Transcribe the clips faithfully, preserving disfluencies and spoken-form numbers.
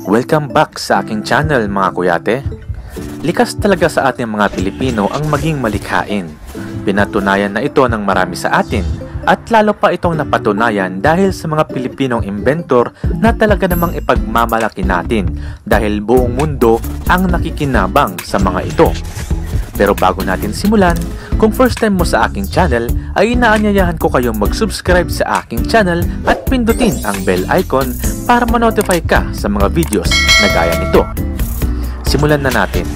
Welcome back sa aking channel mga kuyate. Likas talaga sa ating mga Pilipino ang maging malikhain. Pinatunayan na ito ng marami sa atin at lalo pa itong napatunayan dahil sa mga Pilipinong inventor na talaga namang ipagmamalaki natin dahil buong mundo ang nakikinabang sa mga ito. Pero bago natin simulan, kung first time mo sa aking channel, ay inaanyayahan ko kayong mag-subscribe sa aking channel at pindutin ang bell icon para ma-notify ka sa mga videos na gaya nito. Simulan na natin.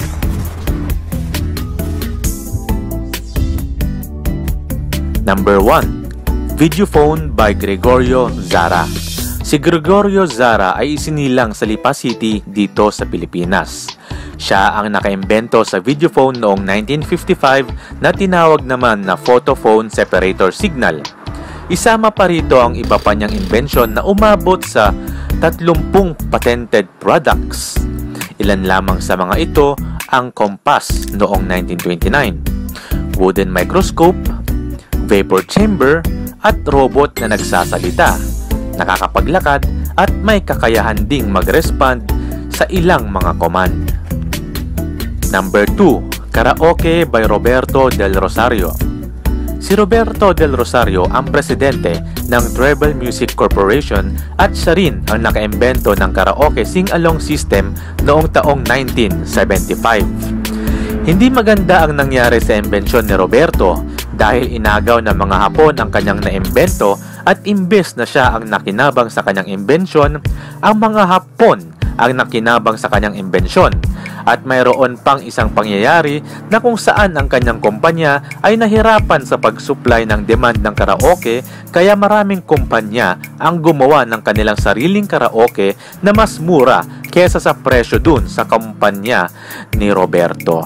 Number one. Videophone by Gregorio Zara. Si Gregorio Zara ay isinilang sa Lipa City dito sa Pilipinas. Siya ang nakaimbento sa videophone noong nineteen fifty-five na tinawag naman na photophone separator signal. Isama pa rito ang iba pa niyang inbensyon na umabot sa tatlumpung patented products. Ilan lamang sa mga ito ang compass noong nineteen twenty-nine, wooden microscope, vapor chamber, at robot na nagsasalita, nakakapaglakad at may kakayahan ding mag-respond sa ilang mga command. Number two. Karaoke by Roberto del Rosario. Si Roberto del Rosario ang presidente ng Treble Music Corporation at siya rin ang nakaimbento ng karaoke sing-along system noong taong nineteen seventy-five. Hindi maganda ang nangyari sa imbensyon ni Roberto dahil inagaw ng mga Hapon ang kanyang naimbento at imbes na siya ang nakinabang sa kanyang imbensyon, ang mga Hapon ang nakinabang sa kanyang imbensyon. At mayroon pang isang pangyayari na kung saan ang kanyang kumpanya ay nahirapan sa pag-supply ng demand ng karaoke, kaya maraming kumpanya ang gumawa ng kanilang sariling karaoke na mas mura kesa sa presyo dun sa kumpanya ni Roberto.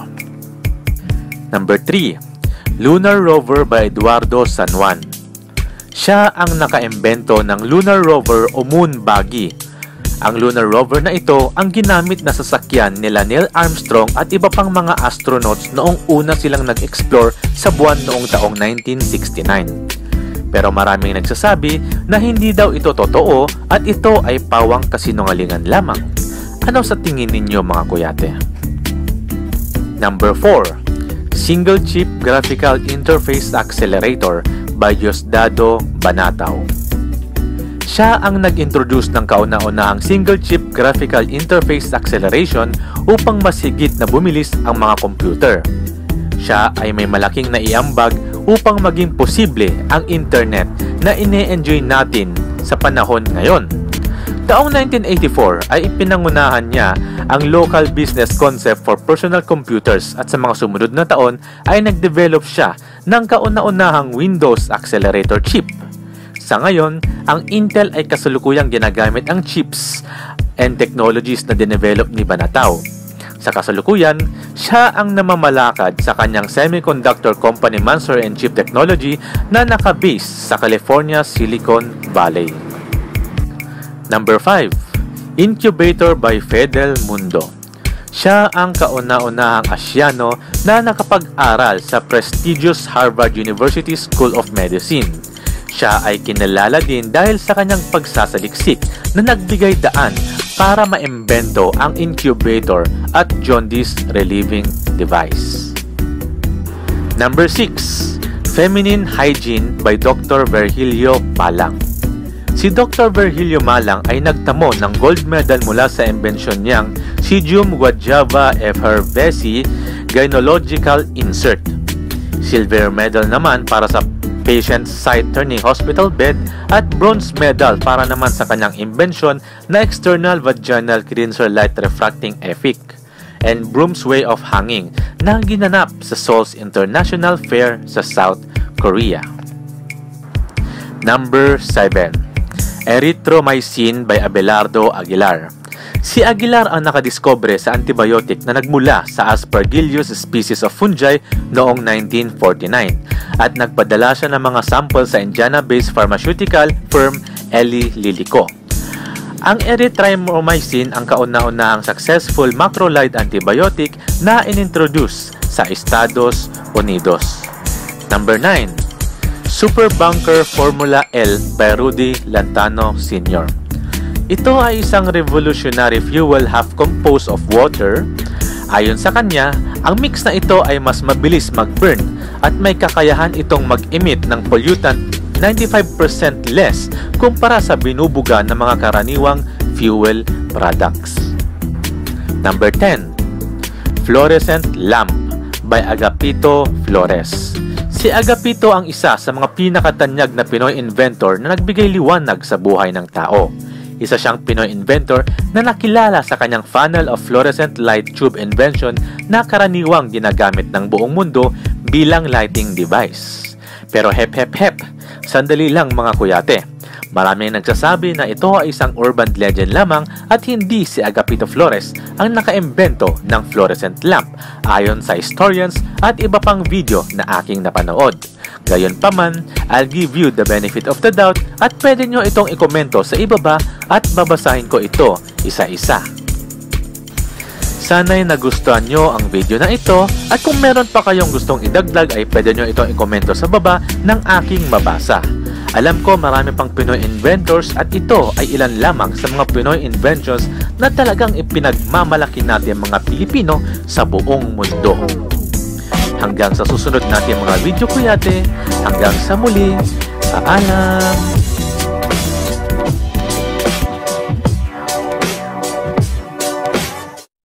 Number three. Lunar Rover by Eduardo San Juan. Siya ang nakaimbento ng Lunar Rover o Moon Buggy. Ang Lunar Rover na ito ang ginamit na sasakyan nila Neil Armstrong at iba pang mga astronauts noong una silang nag-explore sa buwan noong taong nineteen sixty-nine. Pero maraming nagsasabi na hindi daw ito totoo at ito ay pawang kasinungalingan lamang. Ano sa tingin ninyo mga kuyate? Number four. Single Chip Graphical Interface Accelerator by Diosdado Banatao. Siya ang nag-introduce ng kauna-unahang Single Chip Graphical Interface Acceleration upang mas higit na bumilis ang mga computer. Siya ay may malaking naiambag upang maging posible ang internet na ine-enjoy natin sa panahon ngayon. Taong nineteen eighty-four ay ipinangunahan niya ang local business concept for personal computers at sa mga sumunod na taon ay nag-develop siya ng kauna-unahang Windows Accelerator chip. Sa ngayon, ang Intel ay kasalukuyang ginagamit ang chips and technologies na dinevelop ni Banatao. Sa kasalukuyan, siya ang namamalakad sa kanyang semiconductor company Mansour and Chip Technology na nakabase sa California Silicon Valley. Number five. Incubator by Fidel Mundo. Siya ang kauna-unahang Asyano na nakapag-aral sa prestigious Harvard University School of Medicine. Siya ay kinalala din dahil sa kanyang pagsasaliksik na nagbigay daan para maimbento ang incubator at jaundice relieving device. Number six. Feminine Hygiene by Doctor Virgilio Malang. Si Doctor Virgilio Malang ay nagtamo ng gold medal mula sa imbensyon niyang Pygidium guajava effervescens gynecological insert. Silver medal naman para sa patient side turning hospital bed at bronze medal para naman sa kanyang imbensyon na external vaginal cleanser light refracting effect and broom's way of hanging na ginanap sa Seoul International Fair sa South Korea. Number seven. Erythromycin by Abelardo Aguilar. Si Aguilar ang nakadiskobre sa antibiotic na nagmula sa Aspergillus species of fungi noong nineteen forty-nine at nagpadala siya ng mga sample sa Indiana-based pharmaceutical firm Eli Lilly Co. Ang erythromycin ang kauna-unahang successful macrolide antibiotic na inintroduce sa Estados Unidos. Number nine. Super Bunker Formula L by Rudy Lantano Senior Ito ay isang revolutionary fuel half composed of water. Ayon sa kanya, ang mix na ito ay mas mabilis mag-burn at may kakayahan itong mag-emit ng pollutant ninety-five percent less kumpara sa binubuga ng mga karaniwang fuel products. Number ten. Fluorescent Lamp by Agapito Flores. Si Agapito ang isa sa mga pinakatanyag na Pinoy inventor na nagbigay liwanag sa buhay ng tao. Isa siyang Pinoy inventor na nakilala sa kanyang funnel of fluorescent light tube invention na karaniwang ginagamit ng buong mundo bilang lighting device. Pero hep hep hep, sandali lang mga kuyate. Maraming nagsasabi na ito ay isang urban legend lamang at hindi si Agapito Flores ang nakaimbento ng fluorescent lamp ayon sa historians at iba pang video na aking napanood. Gayunpaman, I'll give you the benefit of the doubt at pwede nyo itong ikomento sa ibaba at babasahin ko ito isa-isa. Sana'y nagustuhan nyo ang video na ito at kung meron pa kayong gustong idagdag ay pwede nyo itong ikomento sa baba ng aking mabasa. Alam ko marami pang Pinoy inventors at ito ay ilan lamang sa mga Pinoy inventions na talagang ipinagmamalaki natin mga Pilipino sa buong mundo. Hanggang sa susunod natin mga video kuyate, hanggang sa muli, paalam!